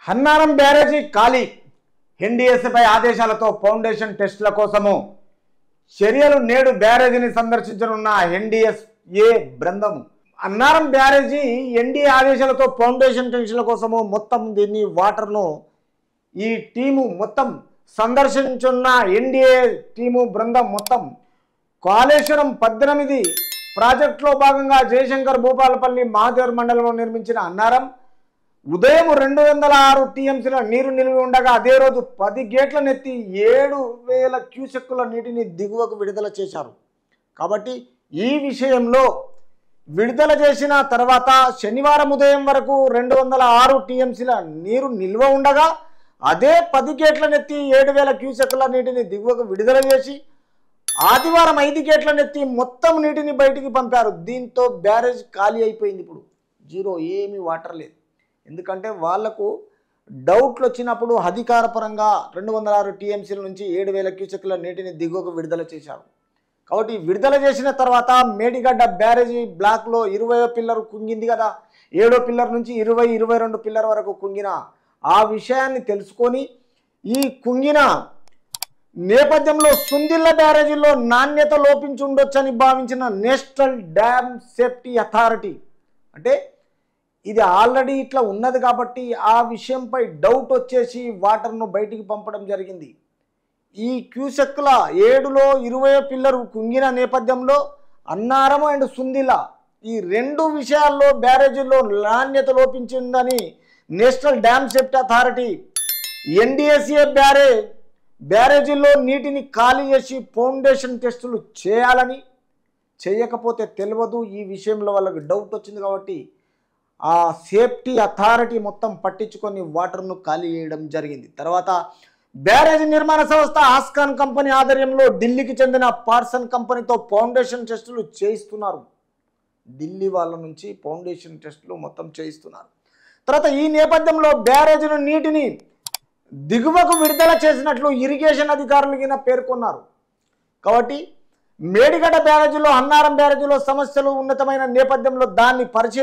హన్నారం బ్యారేజీ ఖాళీ. ఎన్డీఎస్పై ఆదేశాలతో ఫౌండేషన్ టెస్టుల కోసము చర్యలు. నేడు బ్యారేజీని సందర్శించనున్న ఎన్డీఎస్ఏ బృందం. అన్నారం బ్యారేజీ ఎన్డీఏ ఆదేశాలతో ఫౌండేషన్ టెస్టుల కోసము మొత్తం దీన్ని వాటర్ను ఈ టీము మొత్తం సందర్శించున్న ఎన్డీఏ టీము బృందం మొత్తం కాళేశ్వరం 18 ప్రాజెక్టులో భాగంగా జయశంకర్ భూపాలపల్లి మహాదేవ్ మండలంలో నిర్మించిన అన్నారం ఉదయం 206 టీఎంసీల నీరు నిలివి ఉండగా అదే రోజు 10 గేట్లనెత్తి 7,000 క్యూసెక్కుల నీటిని దిగువకు విడుదల చేశారు. కాబట్టి ఈ విషయంలో విడుదల చేసిన తర్వాత శనివారం ఉదయం వరకు 206 టీఎంసీల నీరు నిల్వ ఉండగా అదే 10 గేట్లనెత్తి 7,000 క్యూసెక్కుల నీటిని దిగువకు విడుదల చేసి ఆదివారం 5 గేట్లనెత్తి మొత్తం నీటిని బయటికి పంపారు. దీంతో బ్యారేజ్ ఖాళీ అయిపోయింది. ఇప్పుడు జీరో, ఏమీ వాటర్ లేదు. ఎందుకంటే వాళ్లకు డౌట్లు వచ్చినప్పుడు అధికారపరంగా 206 టీఎంసీల నుంచి 7,000 క్యూసెక్కుల నీటిని దిగువకు విడుదల చేశారు. కాబట్టి విడుదల చేసిన తర్వాత మేడిగడ్డ బ్యారేజీ బ్లాక్లో 20వ పిల్లర్ కుంగింది కదా, 7వ పిల్లర్ నుంచి 22 పిల్లర్ వరకు కుంగిన ఆ విషయాన్ని తెలుసుకొని ఈ కుంగిన నేపథ్యంలో సుందిల్ల బ్యారేజీలో నాణ్యత లోపించి ఉండొచ్చని భావించిన నేషనల్ డ్యామ్ సేఫ్టీ అథారిటీ, అంటే ఇది ఆల్రెడీ ఇట్లా ఉన్నది కాబట్టి ఆ విషయంపై డౌట్ వచ్చేసి వాటర్ను బయటికి పంపడం జరిగింది. ఈ క్యూసెక్కుల 7లో 20వ పిల్లరు కుంగిన నేపథ్యంలో అన్నారం అండ్ సుందిల్ల ఈ 2 విషయాల్లో బ్యారేజీలో నాణ్యత లోపించిందని national dam safety authority NDSA బ్యారేజీల్లో నీటిని ఖాళీ చేసి ఫౌండేషన్ టెస్టులు చేయాలని, చేయకపోతే తెలియదు. ఈ విషయంలో వాళ్ళకి డౌట్ వచ్చింది కాబట్టి ఆ సేఫ్టీ అథారిటీ మొత్తం పట్టించుకొని వాటర్ను ఖాళీ చేయడం జరిగింది. తర్వాత బ్యారేజీ నిర్మాణ సంస్థ ఆస్కాన్ కంపెనీ ఆధ్వర్యంలో ఢిల్లీకి చెందిన పార్సన్ కంపెనీతో ఫౌండేషన్ టెస్టులు చేయిస్తున్నారు. ఢిల్లీ వాళ్ళ నుంచి ఫౌండేషన్ టెస్టులు మొత్తం చేయిస్తున్నారు. తర్వాత ఈ నేపథ్యంలో బ్యారేజీను నీటిని దిగువకు విడుదల చేసినట్లు ఇరిగేషన్ అధికారులు పేర్కొన్నారు. కాబట్టి మేడిగడ్డ బ్యారేజీలో అన్నారం బ్యారేజీలో సమస్యలు ఉన్నతమైన నేపథ్యంలో దాన్ని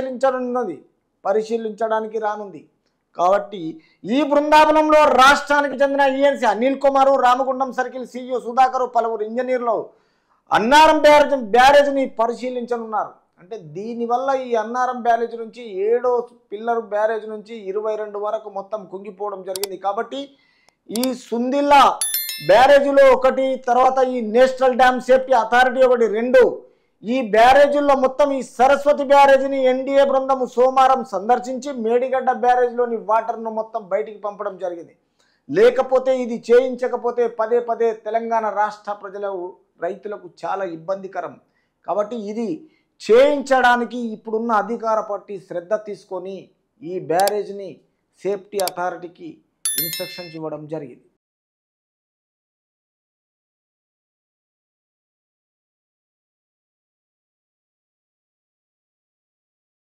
పరిశీలించడానికి రానుంది. కాబట్టి ఈ బృందావనంలో రాష్ట్రానికి చెందిన ENC Anil Kumar, Ramagundam circle CEO Sudhakar, పలువురు ఇంజనీర్లు అన్నారం బ్యారేజీని పరిశీలించనున్నారు. అంటే దీనివల్ల ఈ అన్నారం బ్యారేజీ నుంచి 7వ పిల్లర్ బ్యారేజీ నుంచి 22 వరకు మొత్తం కుంగిపోవడం జరిగింది. కాబట్టి ఈ సుందిల్ల బ్యారేజీలో ఒకటి, తర్వాత ఈ నేషనల్ డ్యామ్ సేఫ్టీ అథారిటీ ఒకటి, 2 ఈ బ్యారేజీల్లో మొత్తం ఈ సరస్వతి బ్యారేజీని ఎన్డీఏ బృందం సోమవారం సందర్శించి మేడిగడ్డ బ్యారేజీలోని వాటర్ను మొత్తం బయటికి పంపడం జరిగింది. లేకపోతే ఇది చేయించకపోతే పదే తెలంగాణ రాష్ట్ర రైతులకు చాలా ఇబ్బందికరం. కాబట్టి ఇది చేయించడానికి ఇప్పుడున్న అధికార పార్టీ శ్రద్ధ తీసుకొని ఈ బ్యారేజ్ని సేఫ్టీ అథారిటీకి ఇన్స్ట్రక్షన్స్ ఇవ్వడం జరిగింది.